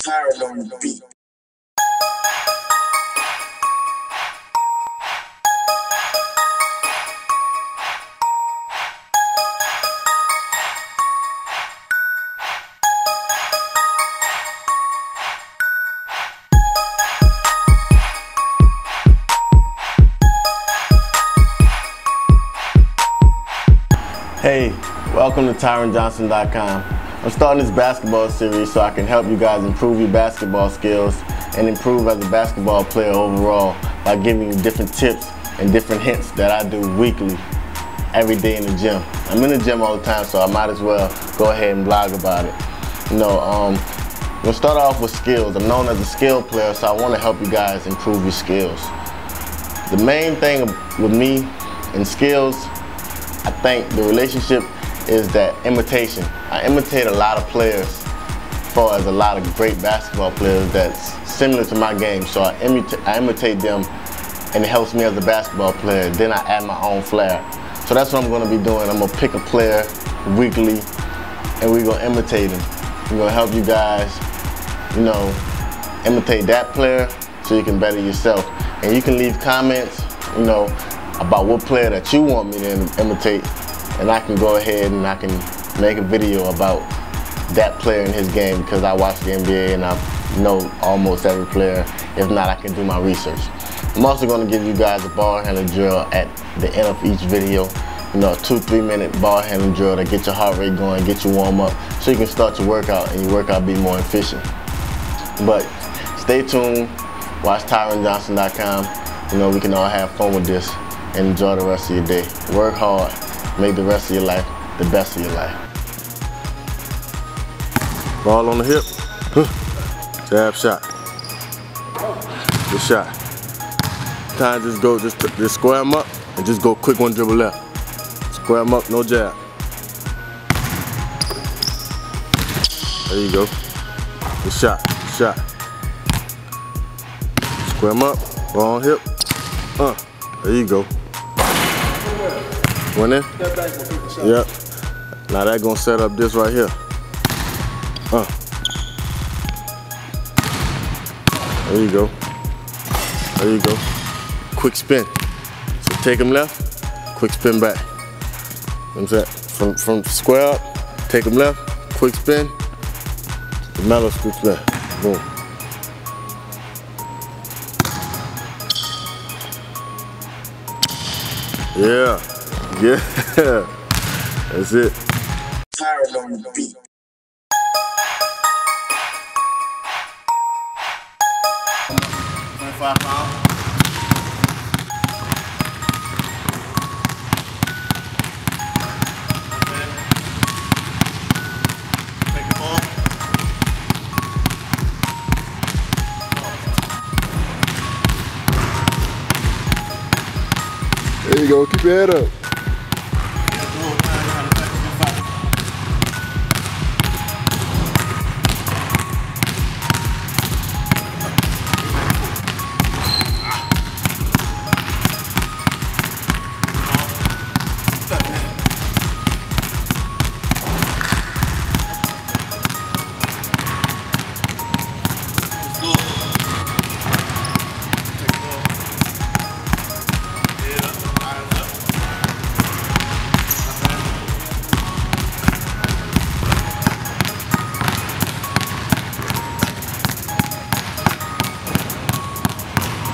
Tyrant on the beat. Hey, welcome to TyronJohnson.com. I'm starting this basketball series so I can help you guys improve your basketball skills and improve as a basketball player overall by giving you different tips and different hints that I do weekly, every day in the gym. I'm in the gym all the time, so I might as well go ahead and blog about it. We'll start off with skills. I'm known as a skill player, so I want to help you guys improve your skills. The main thing with me and skills, I think the relationship is that imitation. I imitate a lot of players as far as a lot of great basketball players that's similar to my game. So I imitate them and it helps me as a basketball player. Then I add my own flair. So that's what I'm gonna be doing. I'm gonna pick a player weekly and we're gonna imitate him. We're gonna help you guys, imitate that player so you can better yourself. And you can leave comments, about what player that you want me to imitate, and I can go ahead and I can make a video about that player in his game because I watch the NBA and I know almost every player. If not, I can do my research. I'm also going to give you guys a ball handling drill at the end of each video. A 2-3 minute ball handling drill to get your heart rate going, get you warm up, so you can start your workout and your workout be more efficient. But stay tuned, watch TyronJohnson.com. We can all have fun with this and enjoy the rest of your day. Work hard, make the rest of your life the best of your life. Ball on the hip, jab shot, good shot. Just square them up and just go quick one dribble left. Square them up, no jab. There you go, good shot, good shot. Square them up, ball on hip, there you go. Went in? Yep. Now that's gonna set up this right here. There you go. There you go. Quick spin. So take him left, quick spin back. From square up, take him left, quick spin, the mellow quick spin. Boom. Yeah. Yeah, that's it. Tyrant on the beat. There you go, keep your head up.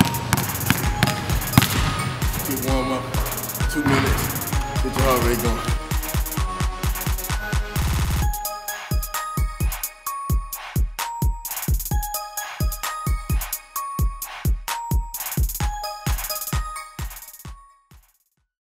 Warm up, 2 minutes, get your heart rate going.